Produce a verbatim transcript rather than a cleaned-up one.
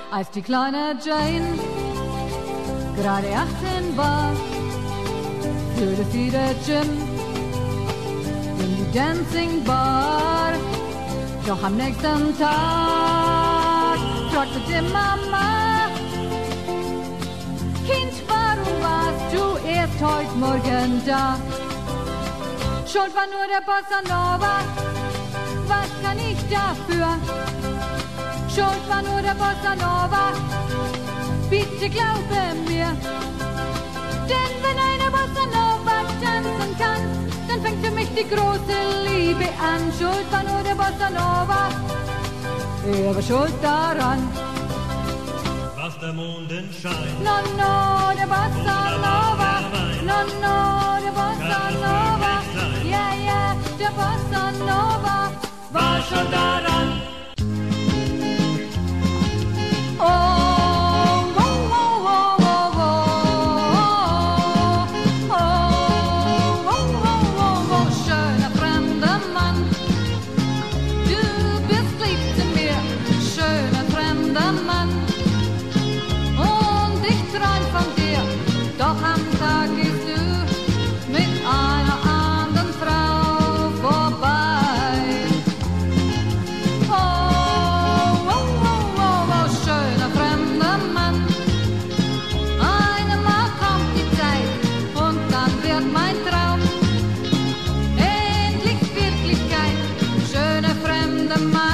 als die kleine Jane gerade achtzehn war, führte sie der Jim in die Dancing Bar. Doch am nächsten Tag fragte die Mama: Kind, warum warst du erst heute Morgen da? Schuld war nur der Bossa Nova, was kann ich dafür? Schuld war nur der Bossa Nova, bitte glaube mir. Denn wenn eine Bossa Nova tanzen kann, dann fängt für mich die große Liebe an. Schuld war nur der Bossa Nova, er war schuld daran. Was der Mondenschein, no, no, der Bossa Nova, no, no, der Bossa Nova, ja, ja, der Bossa Nova war schon daran. The